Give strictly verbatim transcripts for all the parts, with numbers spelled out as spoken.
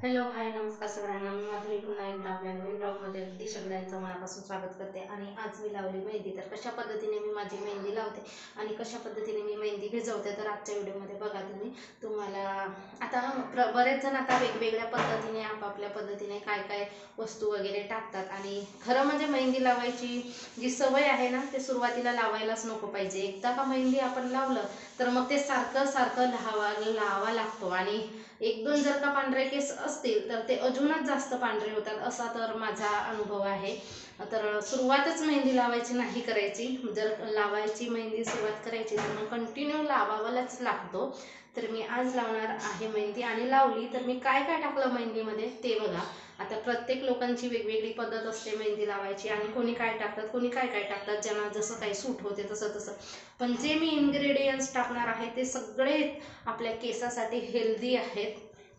Hello hi नमस्कार सगळ्यांना. मी माधुरी पुन्हा एकदा आपल्या नवीन ब्लॉगमध्ये अगदी सगळ्यांचं मनापासून स्वागत करते. आणि आज मी लावली मेहंदी. तर कशा पद्धतीने मी माझी मेहंदी लावते आणि कशा पद्धतीने मी मेहंदी भिजवते तर आजच्या व्हिडिओमध्ये बघा तुम्ही. तुम्हाला आता प्र बरेच जण आता वेगवेगळ्या पद्धतीने आपापल्या पद्धतीने काय काय वस्तू वगैरे टाकतात. आणि खरं म्हणजे मेहंदी लावायची जी सवय आहे ना ते सुरुवातीला लावायलाच नको पाहिजे. एकदा का मेहंदी आपण लावलं तर मग ते सारखं सारखं लावा लावा लागतो. आणि एक दोन जर का पांढरे केस असतील तर ते अजूनच जास्त पांढरे होतात, असा तर माझा अनुभव आहे. तर सुरुवातच मेहंदी लावायची नाही करायची. जर लावायची मेहंदी सुरुवात करायची तर मग कंटिन्यू लावावालाच लागतो. तर मी आज लावणार आहे मेहंदी आणि लावली. तर मी काय काय टाकलं मेहंदीमध्ये ते बघा. आता प्रत्येक लोकांची वेगवेगळी पद्धत असते मेहंदी लावायची आणि कोणी काय टाकतात कोणी काय काय टाकतात, ज्यांना जसं काही सूट होते तसं तसं. पण जे मी इन्ग्रेडियंट्स टाकणार आहे ते सगळे आपल्या केसासाठी हेल्दी आहेत.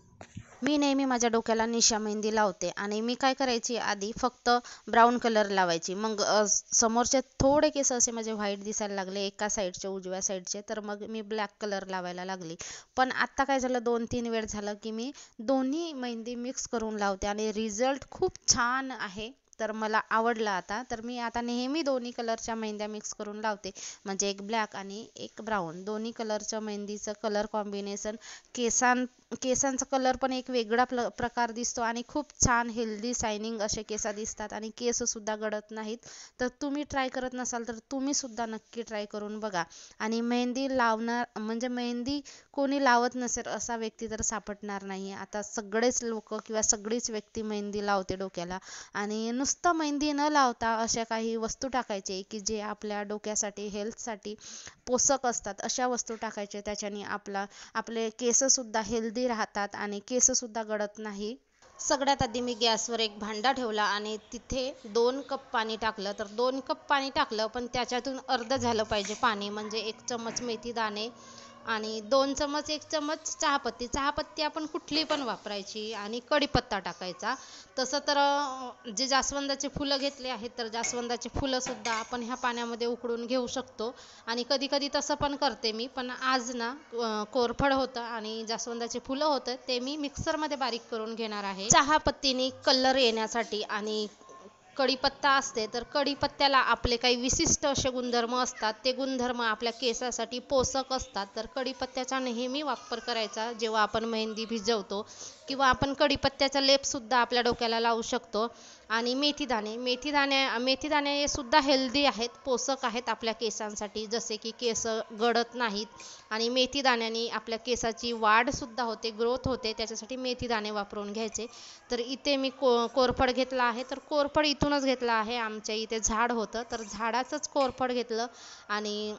मी नेहमी माझ्या डोक्याला निशा मेहंदी लावते आणि मी काय करायची आधी फक्त ब्राऊन कलर लावायची. मग अ, समोरचे थोडे केस असे माझे व्हाईट दिसायला लागले एका साईडचे उजव्या साईडचे, तर मग मी ब्लॅक कलर लावायला लागली. पण आता काय झालं, दोन तीन वेळ झालं की मी दोन्ही मेहंदी मिक्स करून लावते आणि रिझल्ट खूप छान आहे. तर मला आवडला आता. तर मी आता नेहमी दोन्ही कलरच्या मेहंद्या मिक्स करून लावते. म्हणजे एक ब्लॅक आणि एक ब्राऊन दोन्ही कलरच्या मेहंदीचं कलर कॉम्बिनेशन केसां केसांचा कलर पण एक वेगळा प्रकार दिसतो आणि खूप छान हेल्दी शायनिंग असे केस दिसतात आणि केस सुद्धा गळत नाहीत. तर तुम्ही ट्राय करत नसाल तर तुम्ही सुद्धा नक्की ट्राय करून बघा. आणि मेहंदी लावणार म्हणजे मेहंदी कोणी लावत नसेल असा व्यक्ती तर सापडणार नाही. आता सगळेच लोक किंवा सगळीच व्यक्ती मेहंदी लावते डोक्याला. आणि नुसतं मेहंदी न लावता अशा काही वस्तू टाकायचे की जे आपल्या डोक्यासाठी हेल्थसाठी पोषक असतात, अशा वस्तू टाकायचे. त्याच्याने आपला आपले केस सुद्धा हेल्दी राहतात आणि केस सुद्धा गळत नाही. सगळ्यात आधी मी गॅसवर एक भांडा ठेवला आणि तिथे दोन कप पाणी टाकलं. तर दोन कप पाणी टाकलं पण त्याच्यातून अर्ध झालं पाहिजे पाणी. म्हणजे एक चमच मेथी दाणे आणि दोन चमच एक चमच चहापत्ती. चहापत्ती आपण कुठली पण वापरायची आणि कढीपत्ता टाकायचा. तसं तर अ, जे जास्वंदाचे फुलं घेतले आहेत तर जास्वंदाचे फुलं सुद्धा आपण ह्या पाण्यामध्ये उकळून घेऊ शकतो. आणि कधी कधी तसं पण करते मी. पण आज ना अ, कोरफड होतं आणि जास्वंदाचे फुलं होतं ते मी मिक्सरमध्ये बारीक करून घेणार आहे. चहापत्तीने कलर येण्यासाठी आणि कढीपत्ता असते तर कढीपत्त्याला आपले काही विशिष्ट असे गुणधर्म असतात. ते गुणधर्म आपल्या केसासाठी पोषक असतात. तर कढीपत्त्याचा नेहमी वापर करायचा जेव्हा आपण मेहंदी भिजवतो, किंवा आपण कढीपत्त्याचा लेप सुद्धा आपल्या डोक्याला लावू शकतो. आणि मेथीदाणे मेथीदाणे मेथीदाणे हे सुद्धा हेल्दी आहेत, पोषक आहेत आपल्या केसांसाठी, जसे की केस गळत नाहीत. आणि मेथीदाण्याने आपल्या केसाची वाढ सुद्धा होते, ग्रोथ होते, त्याच्यासाठी मेथीदाणे वापरून घ्यायचे. तर इथे मी को कोरफड घेतला आहे. तर कोरफड इथूनच घेतला आहे, आमच्या इथे झाड होतं तर झाडाचंच कोरफड घेतलं आणि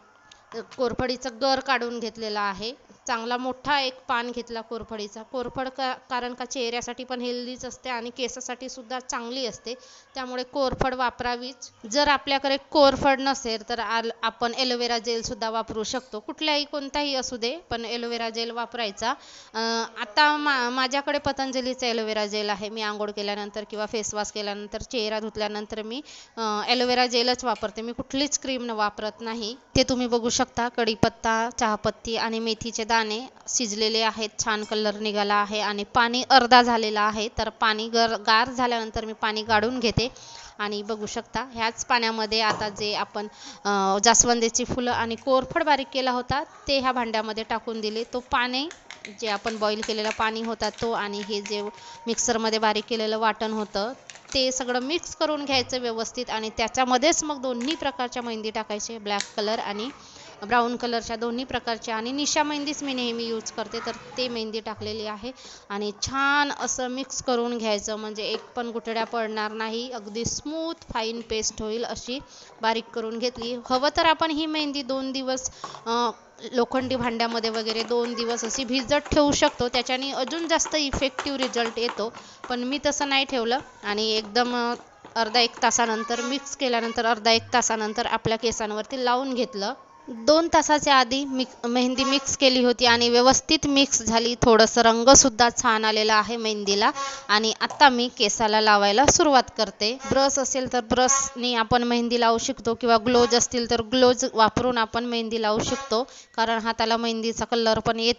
कोरफडीचं गर काढून घेतलेला आहे. चांगला मोठा एक पान घेतला कोरफडीचा. कोरफड का कारण का चेहऱ्यासाठी पण हेल्दीच असते आणि केसासाठी सुद्धा चांगली असते, त्यामुळे कोरफड वापरावीच. जर आपल्याकडे कोरफड नसेल तर आल आपण एलोवेरा जेल सुद्धा वापरू शकतो. कुठल्याही कोणताही असू दे पण एलोवेरा जेल वापरायचा. अं, आता मा माझ्याकडे पतंजलीचा एलोवेरा जेल आहे. मी आंघोळ केल्यानंतर किंवा फेस वॉश केल्यानंतर चेहरा धुतल्यानंतर मी एलोवेरा जेलच वापरते. मी कुठलीच क्रीम वापरत नाही. ते तुम्ही बघू शकता. कढीपत्ता, चहापत्ती आणि मेथीचे दाणे शिजलेले आहेत, छान कलर निघाला आहे आणि पाणी अर्धा झालेला आहे. तर पाणी गर गार झाल्यानंतर मी पाणी गाळून घेते आणि बघू शकता ह्याच पाण्यामध्ये आता जे आपण अ, जास्वंदीची फुलं आणि कोरफड बारीक केला होता ते ह्या भांड्यामध्ये टाकून दिले. तो पाणी जे आपण बॉईल केलेलं पाणी होता तो आणि हे जे मिक्सरमध्ये बारीक केलेलं वाटण होतं ते सगळं मिक्स करून घ्यायचं व्यवस्थित. आणि त्याच्यामध्येच मग दोन्ही प्रकारच्या मेहंदी टाकायचे, ब्लॅक कलर आणि ब्राऊन कलरच्या दोन्ही प्रकारच्या. आणि निशा मेहंदीच मी नेहमी यूज करते तर ते मेहंदी टाकलेली आहे. आणि छान असं मिक्स करून घ्यायचं, म्हणजे एक पण गुठळ्या पडणार नाही. अगदी स्मूथ फाईन पेस्ट होईल अशी बारीक करून घेतली. हवं तर आपण ही मेहंदी दोन दिवस अ, लोखंडी भांड्यामध्ये वगैरे दोन दिवस अशी भिजत ठेवू शकतो, त्याच्याने अजून जास्त इफेक्टिव्ह रिझल्ट येतो. पण मी तसं नाही ठेवलं आणि एकदम अ, अर्धा एक तासानंतर मिक्स केल्यानंतर अर्धा एक तासानंतर आपल्या केसांवरती लावून घेतलं. दोन तासाच्या आधी मिक मेहंदी मिक्स केली होती आणि व्यवस्थित मिक्स झाली. थोडंसं रंगसुद्धा छान आलेला आहे मेहंदीला. आणि आता मी केसाला लावायला सुरुवात करते. ब्रश असेल तर ब्रशनी आपण मेहंदी लावू शकतो किंवा ग्लोज असतील तर ग्लोज वापरून आपण मेहंदी लावू शकतो, कारण हाताला मेहंदीचा कलर पण येतो.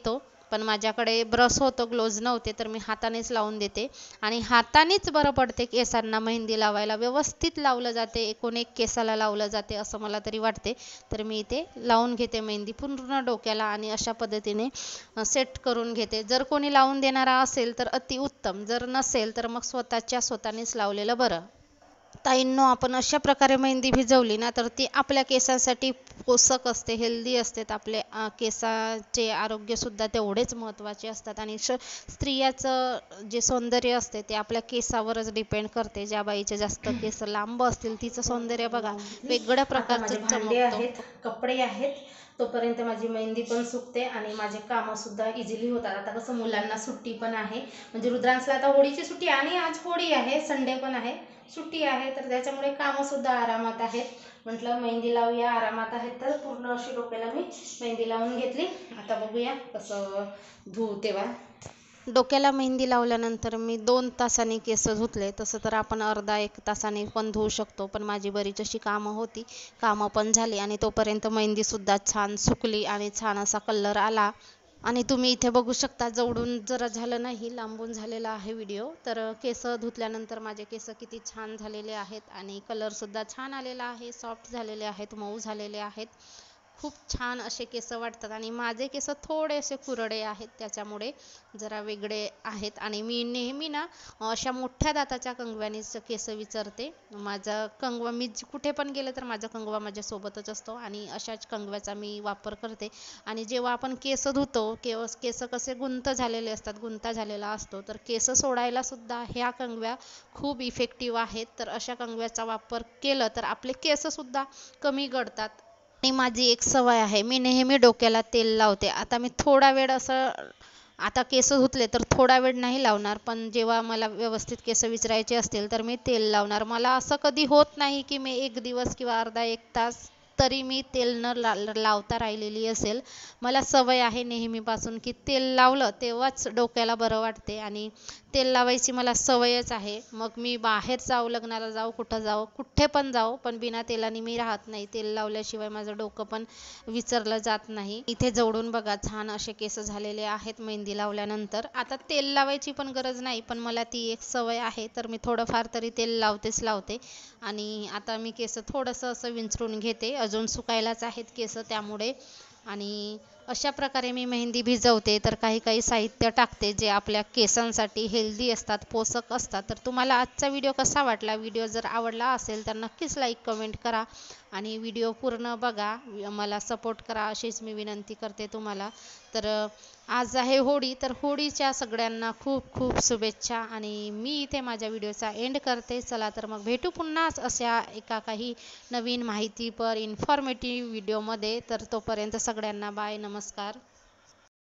पण माझ्याकडे ब्रश होतो, ग्लोव्ज नव्हते, तर मी हातानेच लावून देते आणि हातानेच बरं पडते केसांना मेहंदी लावायला. व्यवस्थित लावलं जाते, एकूण एक केसाला लावलं जाते असं मला तरी वाटते. तर मी इथे लावून घेते मेहंदी पूर्ण डोक्याला आणि अशा पद्धतीने सेट करून घेते. जर कोणी लावून देणारा असेल तर अतिउत्तम, जर नसेल तर मग स्वतःच्या स्वतःनेच लावलेलं बरं. ताईंनो, आपण अशा प्रकारे मेहंदी भिजवली ना तर ती आपल्या केसासाठी पोषक असते, हेल्दी असते. आपले केसाचे आरोग्यसुद्धा तेवढेच महत्त्वाचे असतात आणि श स्त्रियाचं जे सौंदर्य असते ते आपल्या केसावरच डिपेंड करते. ज्या बाईचे जास्त केस लांब असतील तिचं सौंदर्य बघा वेगळ्या प्रकारचं चमकतं. कपडे आहेत तोपर्यंत माझी मेहंदी पण सुकते आणि माझे कामंसुद्धा इझिली होतात. आता कसं मुलांना सुट्टी पण आहे, म्हणजे रुद्रांशला आता होळीची सुट्टी आणि आज होळी आहे, संडे पण आहे, सुट्टी आहे, तर त्याच्यामुळे कामंसुद्धा आरामात आहेत. म्हटलं मेहंदी लावूया, आरामात आहेत, तर पूर्ण अशी डोक्याला मी मेहंदी लावून घेतली. आता बघूया कसं धुऊ तेव्हा. डोक्याला मेहंदी लावल्यानंतर मी दोन तासांनी केस धुतले. तसं तर आपण अर्धा एक तासाने पण धुवू शकतो, पण माझी बरीच अशी कामं होती, कामं पण झाली आणि तोपर्यंत मेहंदीसुद्धा छान सुकली आणि छान असा कलर आला. आणि तुम्ही इथे बघू शकता, जवळून जरा झालं नाही, लांबून झालेला आहे व्हिडिओ. तर केस धुतल्यानंतर माझे केस किती छान झालेले आहेत आणि कलरसुद्धा छान आलेला आहे, सॉफ्ट झालेले आहेत, मऊ झालेले आहेत. खूप छान असे केस वाटतात आणि माझे केस थोडेसे कुरडे आहेत, त्याच्यामुळे जरा वेगळे आहेत. आणि मी नेहमी ना अशा मोठ्या दाताच्या कंगव्यानेच केस विचारते. माझा कंगवा, मी कुठे पण गेले तर माझा कंगवा माझ्यासोबतच असतो आणि अशाच कंगव्याचा मी वापर करते. आणि जेव्हा आपण केस धुतो, केव केस कसे गुंत झालेले असतात, गुंता झालेला असतो, तर केस सोडायला सुद्धा ह्या कंगव्या खूप इफेक्टिव्ह आहेत. तर अशा कंगव्याचा वापर केलं तर आपले केससुद्धा कमी गळतात. आणि माझी एक सवय आहे, मी नेहमी डोक्याला तेल लावते. आता मी थोडा वेळ असं, आता केस धुतले तर थोडा वेळ नाही लावणार, पण जेव्हा मला व्यवस्थित केस विचरायचे असतील तर मी तेल लावणार. मला असं कधी होत नाही की मी एक दिवस किंवा अर्धा एक तास तरी मी तेल न ला लावता राहिलेली असेल. मला सवय आहे नेहमीपासून की तेल लावलं तेव्हाच डोक्याला बरं वाटते आणि तेल लावायची मला सवयच आहे. मग मी बाहेर जाऊ, लग्नाला जाऊ, कुठं जाऊ, कुठे पण जाऊ, पण बिना तेलाने मी राहत नाही. तेल लावल्याशिवाय माझं डोकं पण विचारलं जात नाही. इथे जवळून बघा छान असे केस झालेले आहेत मेहंदी लावल्यानंतर. आता तेल लावायची पण गरज नाही, पण मला ती एक सवय आहे, तर मी थोडंफार तरी तेल लावतेच लावते. आणि आता मी केस थोडंसं असं विंचरून घेते, अजून सुकायलाच आहेत केस त्यामुळे. आणि अशा प्रकारे मी मेहंदी भिजवते. तर काही काही साहित्य टाकते जे आपल्या केसांसाठी हेल्दी असतात, पोषक असतात. तर तुम्हाला आजचा व्हिडिओ कसा वाटला? व्हिडिओ जर आवडला असेल तर नक्कीच लाईक कमेंट करा आणि व्हिडिओ पूर्ण बघा, मला सपोर्ट करा अशीच मी विनंती करते तुम्हाला. तर आज आहे होळी, तर होळीच्या सगळ्यांना खूप खूप शुभेच्छा आणि मी इथे माझ्या व्हिडिओचा एंड करते. चला तर मग भेटू पुन्हाच अशा एका काही नवीन माहितीपर इन्फॉर्मेटिव्ह व्हिडिओमध्ये. तर तोपर्यंत सगळ्यांना बाय, नमस्कार.